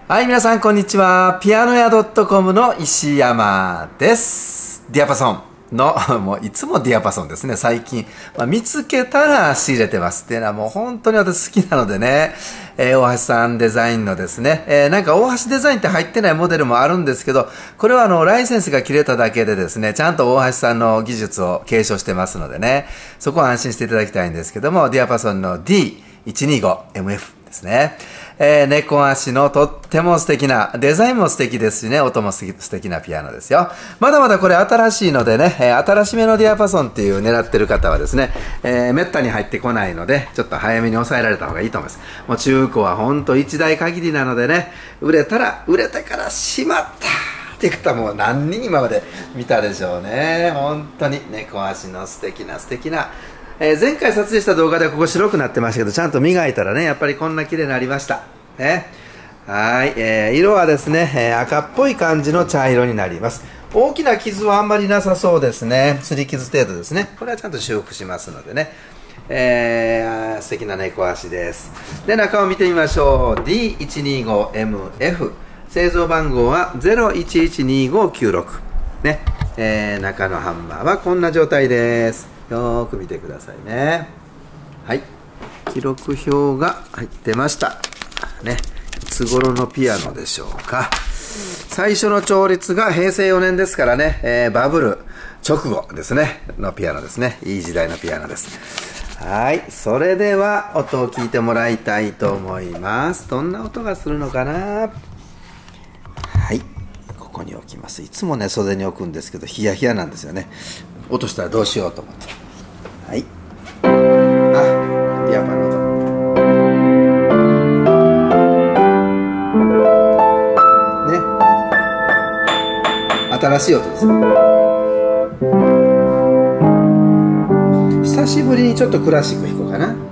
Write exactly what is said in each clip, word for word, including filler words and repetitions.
はい、皆さんこんにちは。ピアノ屋 .com の石山です。ディアパソンの、もういつもディアパソンですね、最近。まあ、見つけたら仕入れてますっていうのはもう本当に私好きなのでね、えー、大橋さんデザインのですね、えー、なんか大橋デザインって入ってないモデルもあるんですけど、これはあの、ライセンスが切れただけでですね、ちゃんと大橋さんの技術を継承してますのでね、そこは安心していただきたいんですけども、ディアパソンの ディーいちにーごエムエフ ですね。えー、猫足のとっても素敵な、デザインも素敵ですしね、音も素敵素敵なピアノですよ。まだまだこれ新しいのでね、えー、新しめのディアパソンっていう狙ってる方はですね、えー、めったに入ってこないので、ちょっと早めに抑えられた方がいいと思います。もう中古はほんと一台限りなのでね、売れたら、売れてからしまったっていう方も何人今まで見たでしょうね。本当に猫足の素敵な素敵な、えー、前回撮影した動画ではここ白くなってましたけど、ちゃんと磨いたらね、やっぱりこんな綺麗になりました。ね。はい、えー、色はですね、えー、赤っぽい感じの茶色になります。大きな傷はあんまりなさそうですね。擦り傷程度ですね。これはちゃんと修復しますのでね。えー、素敵な猫足です。で、中を見てみましょう。ディーいちにーごエムエフ。製造番号はゼロいちいちにーごきゅうろく。ね。えー、中のハンマーはこんな状態です。よーく見てくださいね。はい。記録表が入ってました。ね。いつ頃のピアノでしょうか。最初の調律がへいせいよねんですからね、えー、バブル直後ですね、のピアノですね。いい時代のピアノです。はい。それでは、音を聞いてもらいたいと思います。どんな音がするのかな。はい。ここに置きます。いつもね、袖に置くんですけど、ヒヤヒヤなんですよね。落としたらどうしようと思って。はい。あ、ピアパの音。ね。新しい音ですよ。久しぶりにちょっとクラシック弾こうかな。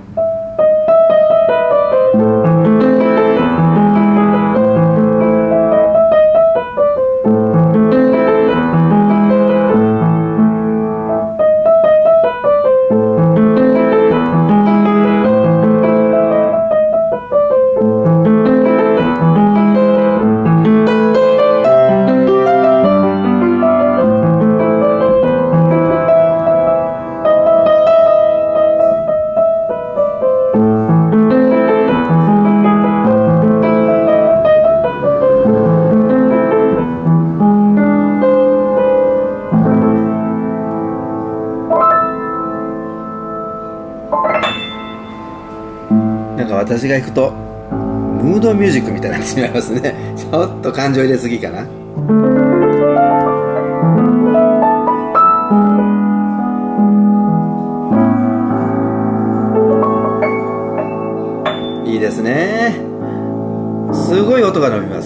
なんか私が行くとムードミュージックみたいになってしまいますね。ちょっと感情入れすぎかな。いいですね。すごい音が伸びます。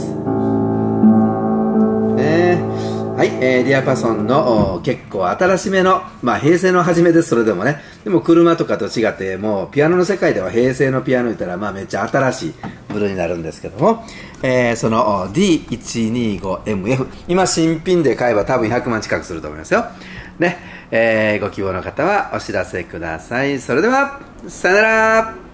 ね、はい、えー、ディアパソンの結構新しめの、まあ平成の初めです、それでもね。でも車とかと違って、もうピアノの世界では平成のピアノ言ったら、まあめっちゃ新しい部類になるんですけども、えー、その ディーいちにーごエムエフ、今新品で買えば多分ひゃくまん近くすると思いますよ。ね、えー、ご希望の方はお知らせください。それでは、さよなら。